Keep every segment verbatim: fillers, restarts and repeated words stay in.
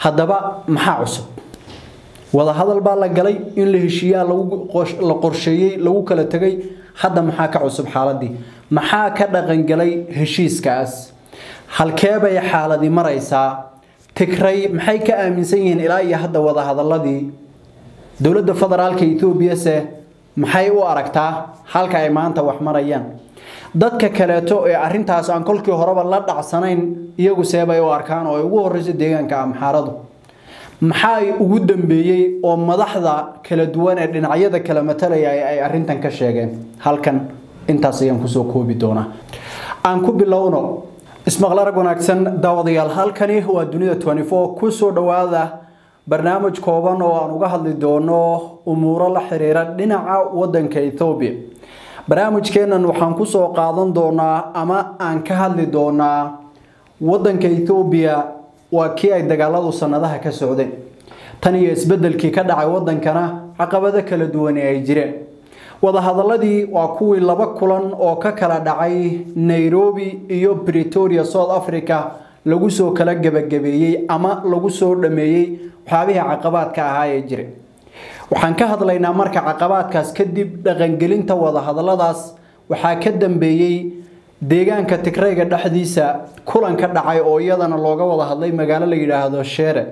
haddaba maxaa cusub wada hadal baa la galay in la heshiiyaa lagu la qorsheeyay lagu kala tagay hadda maxaa ka cusub xaaladii maxaa ka dhaqan galay heshiiskaas halkee bay xaaladii maraysaa Tigray maxay ka aaminsan yihiin ilaa iyo hadda wada hadaladii dawladda federaalka Itoobiya se maxay u aragtaa halka ay maanta wax marayaan dadka kaleeto ee arintaas aan kolkii horeba la dhacsanayn iyagu seebay u arkaan oo ugu horeysay deegaanka Amxaaradu maxay ugu dambeeyay oo madaxda kala duwan ee dhinacyada kala matalaya ay arintan ka sheegeen halkan intaas ayaan ku soo koobi doonaa aan ku bilowno ismaqlaar wanaagsan daawadayaal halkani waa dunida twenty-four ku soo dhawaada barnaamij kooban oo aan uga hadli doono umuuro la xiriira dhinaca wadanka Itoobiya barnaamijkeenan waxaan ku soo qaadan doonaa ama aan ka hadli doonaa wadanka Itoobiya waa kii ay dagaaladu sanadaha ka socdeen tan iyo isbedelkii ka dhacay wadankana caqabado kala duwan ay jireen wada hadaladii waa kuwii laba kulan oo ka kala dhacay Nairobi iyo Pretoria South Africa lagu soo kala gabagabeeyay ama lagu soo dhameeyay waxyaabaha caqabadka ahaa ee jiray waxaan ka hadlaynaa marka caqabadkaas kadib dhaqangelinta wada hadaladaas waxaa ka dambeeyay deegaanka Tigrayga dhaxdiisa kulan ka dhacay oo iyadana looga wada hadlay magaalo la yiraahdo Shere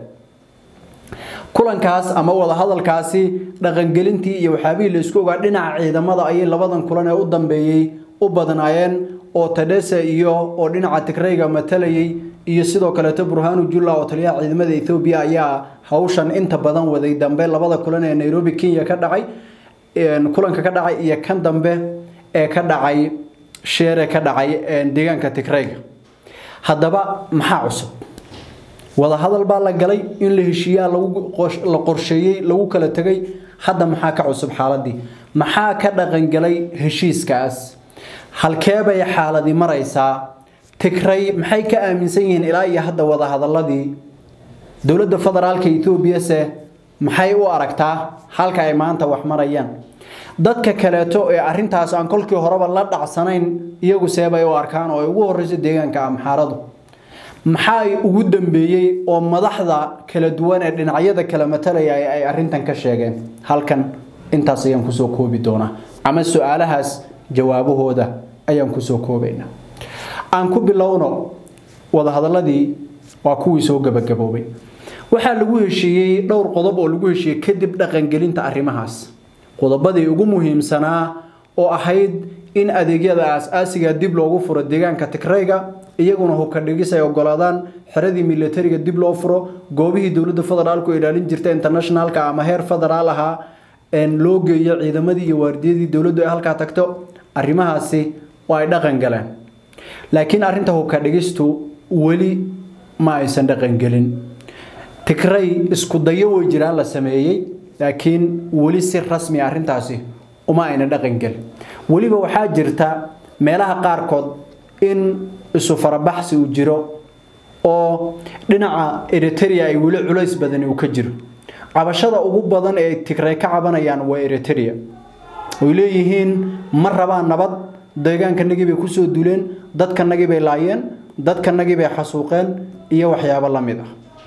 kulankaas ama wada hadalkaasi dhaqangelintii iyo waxaabihii la isku ogaa dhinaca ciidamada ay labadan kulan ee u dambeeyay u badanaayeen oo Tadesse iyo oo dhinaca Tigrayga matalayay iyo sidoo kale Burhanu Jula oo taliyaha ciidamada Itoobiya ayaa hawshan inta badan waday dambe labada kulan ee Nairobi Kenya ka dhacay een kulanka ka dhacay iyo kan dambe ee ka dhacay Shere ka dhacay deegaanka Tigrayga haddaba maxaa cusub wada hadal baa la galay in la heshiiyaa lagu la qorsheeyay lagu kala tagay hadda maxaa ka cusub xaaladii maxaa ka dhaqan galay heshiiskaas halkee bay xaaladii maraysaa Tigray maxay ka aaminsan yihiin ilaa iyo hadda wada hadaladii dawladda federaalka Itoobiya se maxay u aragtaa halka ay maanta wax marayaan dadka kaleeto ee arintaas aan kolkii horeba la dhacsanayn iyagu seebay u arkaan oo ugu horeysay deegaanka Amxaaradu maxay ugu dambeeyay oo madaxda kala duwan ee dhinacyada kala matalaya ay arintan ka sheegeen halkan intaas ayaan ku soo koobi doonaa ama su'aalahaas jawaabahooda ayaan ku soo koobaynaa aan ku bilowno wada hadaladii waa kuwii soo gabagaboobay waxa lagu heshiiyay dhowr qodob oo lagu heshiiyay kadib dhaqangelinta arrimahaas qodobadii ugu muhiimsanaa oo ahayd in adeegyada aas-aasiga dib loogu furo deegaanka Tigrayga iyaguna hubka dhigis ay ogolaadaan xiradii militariga dib loo furo goobihii dawladda federaalku ilaalin jirtay internationalka ama heer federaal aha in loo geeyo ciidamadii iyo waardiyadii dawladdu ay halka tagto arrimahaasi waa ay dhaqan galeen laakiin arinta hubka dhigistu wali ma aysan dhaqan gelin Tigray isku dayo way jiraan la sameeyay laakiin wali si rasmi arintaasi uma ayna dhaqan gal waliba waxa jirta meelaha qaar kood in isu farabaxsi u jiro oo dhinaca Eritrea ay wali culays badan u ka jiro cabashada ugu badan ee Tigray ka cabanayaan waa Eritrea way leeyihiin ma rabaan nabad deegaanka nagibay ku soo duleen dadka nagibay laayeen dadka nagibay xasuuqeen iyo waxyaabo la mid ah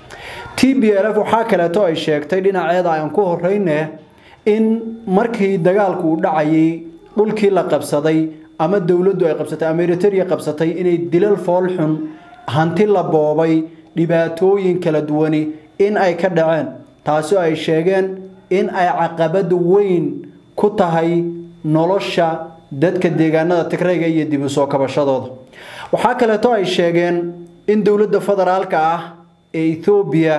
T B L F waxa kale oo ay sheegtay dhinaceeda aan ku horeynaa in markii dagaalku u dhacayay dhulkii la qabsaday ama dawladdu ay qabsatay ama Eritrea qabsatay inay dilal fool xun hanti la boobay dhibaatooyin kala duwan in ay ka dhaceen taasoo ay sheegeen in ay caqabad weyn ku tahay nolosha dadka deegaanada Tigrayga iyo dib u soo kabashadooda waxa kale oo ay sheegeen in dawladda federaalka ah ee Itoobiya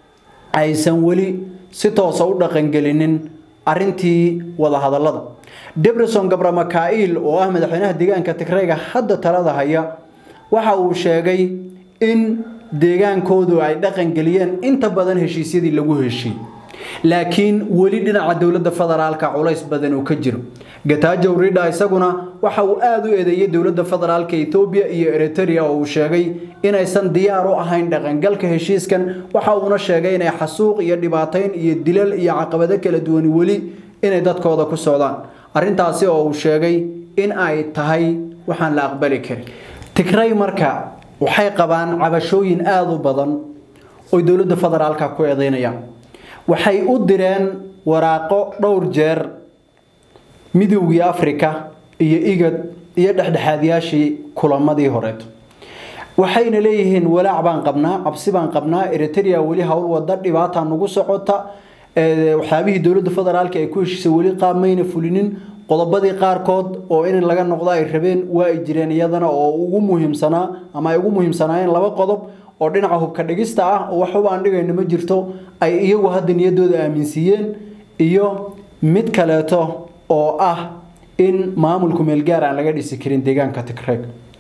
aysan wali si toos ah u dhaqan gelinin arintii wada hadalada Debretsion Gabramakail oo ah madaxweynaha deegaanka Tigrayga hadda talada haya waxa uu sheegay in deegaankoodu ay dhaqan geliyeen inta badan heshiisyadii lagu heshiiyay laakiin wali dhinaca dawladda federaalka culays badan uu ka jiro Getachew Reda isaguna waxa uu aad u eedeeyay dawladda federaalka Itoobiya iyo Eritrea oo uu sheegay in aysan diyaar u ahayn dhaqangalka heshiiskan waxa uu sheegay in ay xasuuq iyo dhibaateyn iyo dilal iyo caqabado kala duwan wali inay dadkooda ku socdaan arintaasi oo uu sheegay in ay tahay waxaan la aqbali karin Tigray marka waxay qabaan cabashooyin aad u badan oo dawladda federaalka ku eedeynayaan waxay u direen waraaqo dhowr jeer midowga Afrika iyo igad iyo dhaxdhaxaadyaashii kulamadii hore waxayna leeyihiin walaac baan qabnaa cabsi baan qabnaa Eritrea wali hawl wada dhibaato nagu socota ee waxaabihii dawladda federaalka ay ku heshiisay wali qaamayna fulinin qodobadii qaarkood oo in laga noqdo ay rabeen waa ay jireen iyadana oo ugu muhiimsanaa ama ay ugu muhiimsanaayeen laba qodob oo dhinaca hubka dhigista ah oo wax aan dhigayno ma jirto ay iyagu hadda niyadooda aaminsiiyeen iyo mid kaleeto oo ah in maamulku meel gaar ah laga dhisi karin deegaanka Tigray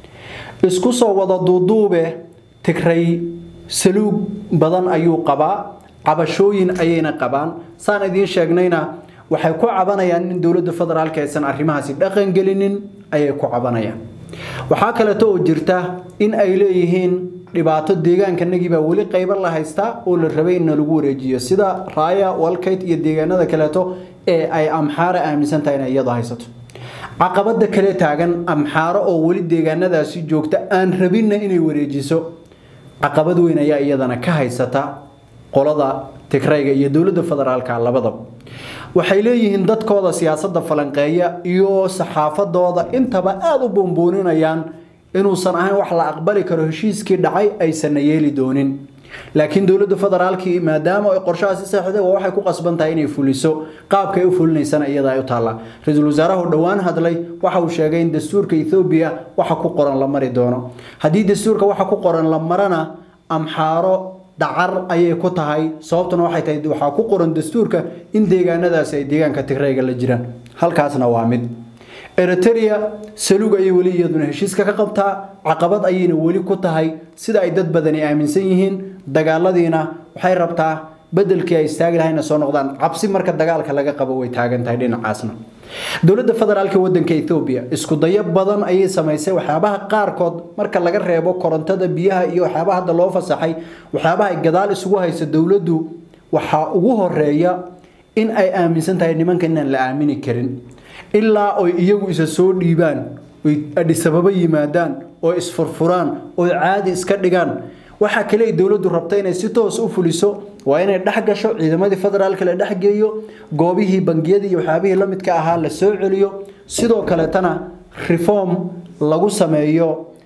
isku soo wada duuduube Tigray saluug badan ayuu qabaa cabashooyin ayayna qabaan saan idin sheegnayna waxay ku cabanayaan in dawladda federaalka aysan arrimahaasi dhaqan gelinin ayay ku cabanayaan waxa kale oo jirta in ay leeyihiin dhibaato deegaanka nagiba wali qayb la haysta oo la rabay in lagu wareejiyo sida Raaya Walkayt iyo deegaanada kale ee ay Amhara aaminsan tahay in iyada haysato caqabada kale taagan Amhara oo wali deegaanadaasi joogta aan rabina inay wareejiso caqabad weyn ayaa iyadana ka haysata qolada Tigrayga iyo dawladda federaalka labadaba waxay leeyihiin dadkooda siyaasadda falanqeeya iyo saxaafadooda intaba aad u boonbooninayaan inuu san ahayn wax la aqbali karo heshiiskii dhacay aysan yeeli doonin laakiin dawladda federaalka maadaama ay qorshahaasi saxday waxay ku qasban tahay inay fuliso qaabka ay u fulinaysan iyada ay u taala ra'iisul wasaaraha dhawaan hadlay waxa uu sheegay in dastuurka Ethiopia waxa ku qoran la mari doono hadii dastuurka waxa ku qoran la marana Amharo dacar ayay ku tahay sababtuna waxay tahay waxa ku qoran dastuurka in deegaanadaas ay deegaanka Tigrayga la jiraan halkaasna waa mid Eritrea saluug ay wali iyaduna heshiiska ka qabtaa caqabad ayayna wali ku tahay sida ay dad badan aaminsan yihiin dagaaladiina waxay rabtaa bedelkii ay istaagi lahayn soo noqdaan cabsi marka dagaalka laga qabo way taagan tahay dhinacaasna dawladda federaalka wadanka Ethiopia isku dayo badan ayay sameysay waxyaabaha qaarkood marka laga reebo korontada biyaha iyo waxyaabaha hadda loo fasaxay waxyaabaha ay gadaal isugu hayso dawladdu waxa ugu horeeya in ay aaminsan tahay nimanka inaan la aamini karin ilaa oo iyagu isa soo dhiibaan way adisababa yimaadaan oo isfurfuraan oo caadi iska dhigaan waxa kale ay dawladdu rabtay inay si toos u fuliso waa inay dhax gasho ciidamadii federaalka la dhax geeyo goobihii bangiyada iyo waxaabihii la midka ahaa la soo celiyo sidoo kale tana reform lagu sameeyo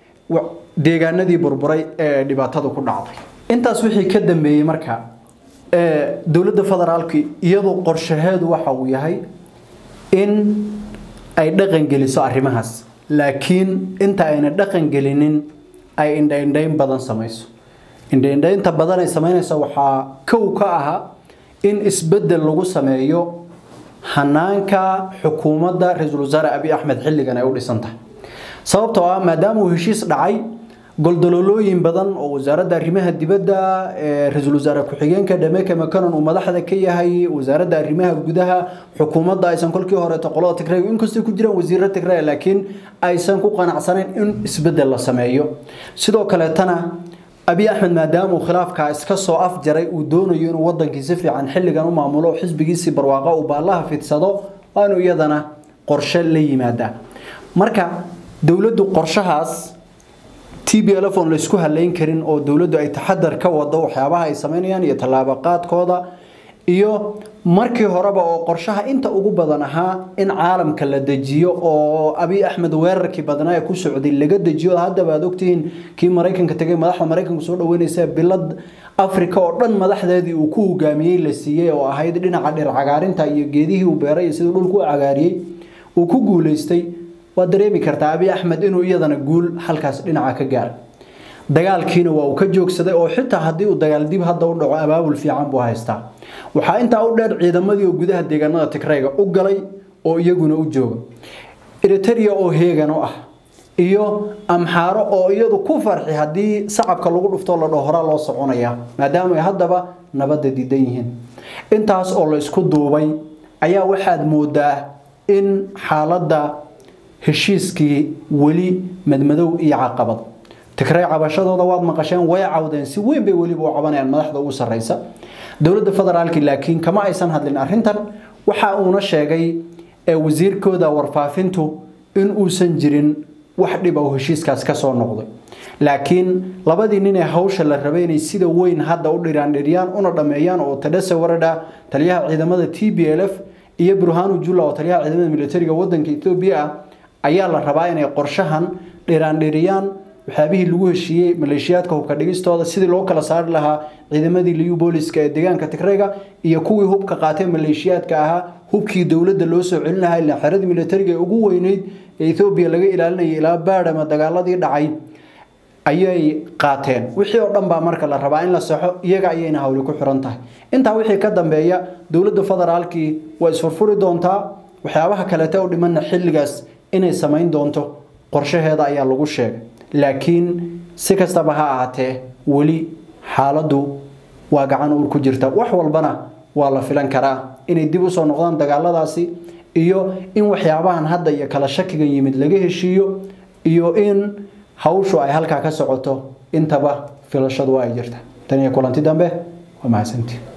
deegaanadii burburay ee dhibaatada ku dhacday intaas wixii ka dambeeyay marka ee dawladda federaalka iyadoo qorshaheedu waxa uu yahay in ay dhaqan geliso arrimahaas laakiin inta ayna dhaqan gelinin ay indhayn badan samayso indhaynta badan ay sameynayso waxa kow ka aha in isbedel lagu sameeyo hanaanka xukuumadda ra'iisul wasaare Abiy Ahmed xilligan ay u dhisantahay sababtoo ah maadaama uu heshiis dhacay goldololooyin badan oo wasaaradda arrimaha dibadda ee ra'iisul wasaare ku-xigeenka Dhameke Makanon uu madaxda ka yahay wasaaradda arrimaha gudaha xukuumadda aysan kolkii hore qolada Tigray in kastoo ku jiraan wasiirada Tigray laakiin aysan ku qanacsaneyn in isbedel la sameeyo sidoo kale tana Abiy Ahmed maadaama uu khilaafka iska soo afjaray uu doonayo inuu wadankiisa fiican xilligan u maamulo xisbigiisa barwaaqo u baalaha fidsado waanu iyadana qorshe la yimaada marka dawladdu qorshahaas T B L F on la isku haleyn karin oo dawladdu ay taxadar ka wado waxyaabaha ay sameynayaan iyo talaabo qaadkooda iyo markii horeba oo qorshaha inta ugu badan ahaa in caalamka la dejiyo oo Abiy Ahmed weerarkii badnaa ku socday laga dejiyo hadda baad ogtiin kii Mareykanka tagay madaxda Mareykanka soo dhaweynaysa bilad Afrika oo dhan madaxdeedii uu ku hogaamiyay la siiyay oo ahayd dhinaca dhir cagaarinta iyo geedihii uu beeray sidoo dhulku cagaariyay uu ku guuleystay waa dareemi kartaa Abiy Ahmed inuu iyadana guul halkaas dhinaca ka gaar dagaalkiina waa uu ka joogsaday oo xitaa hadii uu dagaal dib hadda u dhaco abaabul fiican buu haystaa waxa inta u dheer ciidamadii gudaha deegaanada Tigrayga u galay oo iyaguna u jooga Eritrea oo heegan u ah iyo Amharo oo iyadu ku farxi hadii sacabka lagu dhufto la dhahora loo soconaya maadaama ay haddaba nabadda diidan yihiin intaas oo la isku duubay ayaa waxaad moodaa in xaaladda heshiiskii wali madmadow iyo caqabad Tigray cabashadooda waad maqasheen way cawdeen si weyn bay wali u cabanayaan madaxda ugu sareysa dawladda federaalka laakiin kama aysan hadlin arrintan waxa uu na sheegay ee wasiirkooda warfaafintu in uusan jirin wax dhib ah heshiiskaas ka soo noqday laakiin labadii nin ee hawsha la rabay inay sida weyn hadda u dhiraan dhiriyaan una dhameeyaan oo Tadesse Warada taliyaha ciidamada T P L F iyo Burhanu Jula oo taliyaha ciidamada militariga wadanka Itoobiya ayaa la rabaa inay qorshahan dhiraan dhiriyaan waxaabihii lagu heshiiyay maleeshiyaadka hubka dhigistooda sidii loo kala saari lahaa ciidamadii liyu booliska ee deegaanka Tigrayga iyo kuwii hubka qaatay maleeshiyaadka ahaa hubkii dawladda loo soo celin lahaa ilaa xerada militariga ee ugu weyneyd ee Itoobiya laga ilaalinayay ilaa baadhama dagaaladii dhacay ayay qaateen wixii oo dhan baa marka la rabaa in la saxo iyaga ayayna hawli ku xiran tahay inta wixii ka dambeeya dawladda federaalkii way isfurfuri doontaa waxyaabaha kale ee u dhiman xilligaas inay sameyn doonto qorshaheeda ayaa lagu sheegay laakiin si kastaba ha ahaatee wali xaaladdu waa gacan uur ku jirta wax walbana waa la filan karaa inay dib u soo noqdaan dagaaladaasi iyo in waxyaabahan hadda iyo kala shakiga yimid laga heshiiyo iyo in hawshu ay halka ka socoto intaba filashadu ay jirta tan iyo kulanti dambe waa mahadsantii